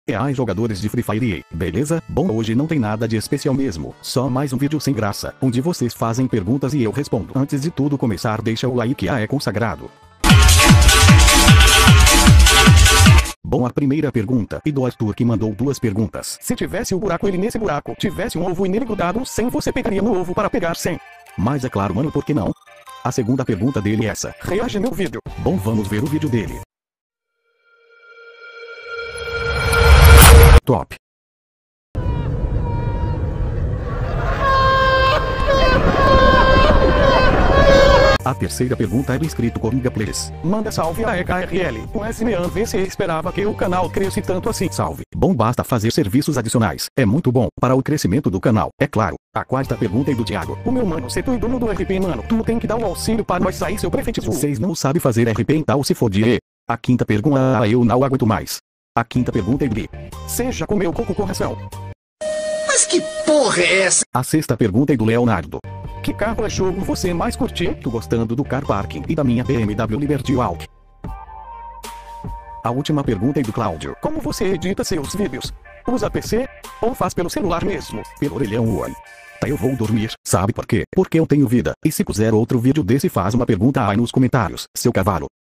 E aí, jogadores de Free Fire, beleza? Bom, hoje não tem nada de especial mesmo, só mais um vídeo sem graça, onde vocês fazem perguntas e eu respondo. Antes de tudo começar, deixa o like que é consagrado. Bom, a primeira pergunta é do Arthur, que mandou duas perguntas. Se tivesse o buraco ele nesse buraco, tivesse um ovo e nele grudado 100, você pegaria no ovo para pegar 100? Mas é claro, mano, por que não? A segunda pergunta dele é essa: reage meu vídeo. Bom, vamos ver o vídeo dele. Top. A terceira pergunta é do inscrito Coringa Plays. Manda salve a EKRL. O SMEAN VC esperava que o canal cresce tanto assim. Salve. Bom, basta fazer serviços adicionais. É muito bom para o crescimento do canal, é claro. A quarta pergunta é do Thiago. O meu mano, se tu é dono do RP, mano, tu tem que dar um auxílio para nós sair seu prefeito. Vocês não sabem fazer RP, então se foder. A quinta pergunta, eu não aguento mais. A quinta pergunta é de: seja comeu coco com ração. Mas que porra é essa? A sexta pergunta é do Leonardo. Que carro é jogo você mais curte? Tô gostando do car parking e da minha BMW Liberty Walk. A última pergunta é do Cláudio. Como você edita seus vídeos? Usa PC? Ou faz pelo celular mesmo? Pelo orelhão, oi. Tá, eu vou dormir. Sabe por quê? Porque eu tenho vida. E se puser outro vídeo desse, faz uma pergunta aí nos comentários, seu cavalo.